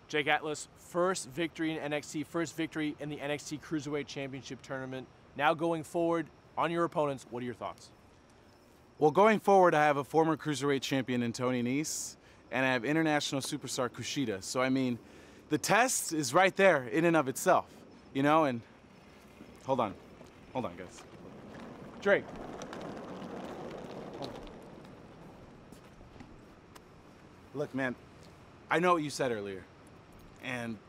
Jake Atlas, first victory in NXT, first victory in the NXT Cruiserweight Championship Tournament. Now going forward on your opponents, what are your thoughts? Well, going forward, I have a former Cruiserweight champion in Tony Nese, and I have international superstar Kushida. So, I mean, the test is right there in and of itself, you know, and hold on, guys. Drake. Look, man, I know what you said earlier, and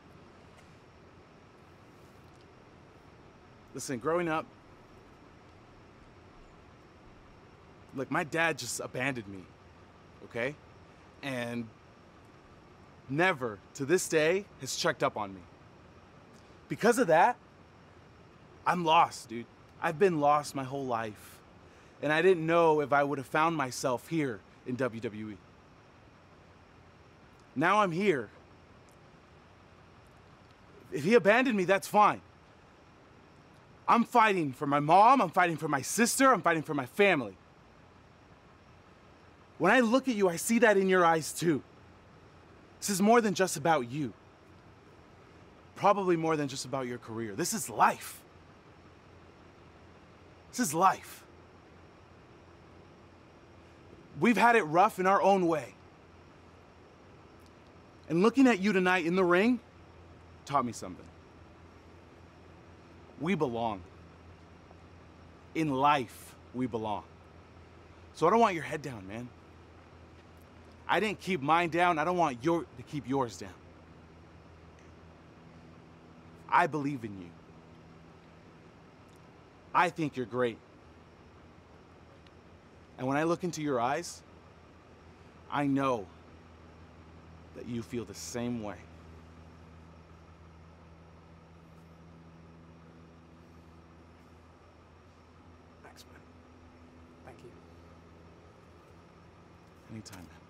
listen, growing up, look, my dad just abandoned me, okay? And never, to this day, has checked up on me. Because of that, I'm lost, dude. I've been lost my whole life. And I didn't know if I would have found myself here in WWE. Now I'm here. If he abandoned me, that's fine. I'm fighting for my mom, I'm fighting for my sister, I'm fighting for my family. When I look at you, I see that in your eyes too. This is more than just about you. Probably more than just about your career. This is life. This is life. We've had it rough in our own way. And looking at you tonight in the ring taught me something. We belong. In life, we belong. So I don't want your head down, man. I didn't keep mine down. I don't want to keep yours down. I believe in you. I think you're great. And when I look into your eyes, I know that you feel the same way. Thanks, man. Thank you. Anytime, man.